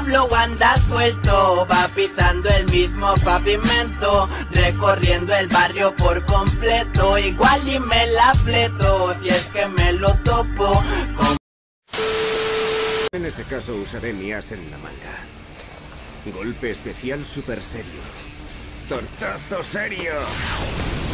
Pablo anda suelto, va pisando el mismo pavimento, recorriendo el barrio por completo. Igual y me la fleto, si es que me lo topo. En ese caso usaré mi as en la manga. Golpe especial super serio. ¡Tortazo serio!